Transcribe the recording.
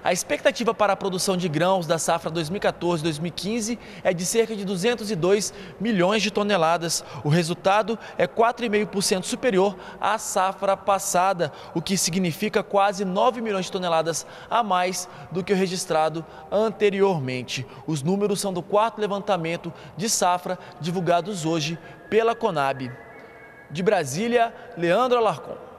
A expectativa para a produção de grãos da safra 2014-2015 é de cerca de 202 milhões de toneladas. O resultado é 4,5% superior à safra passada, o que significa quase 9 milhões de toneladas a mais do que o registrado anteriormente. Os números são do quarto levantamento de safra divulgados hoje pela Conab. De Brasília, Leandro Alarcon.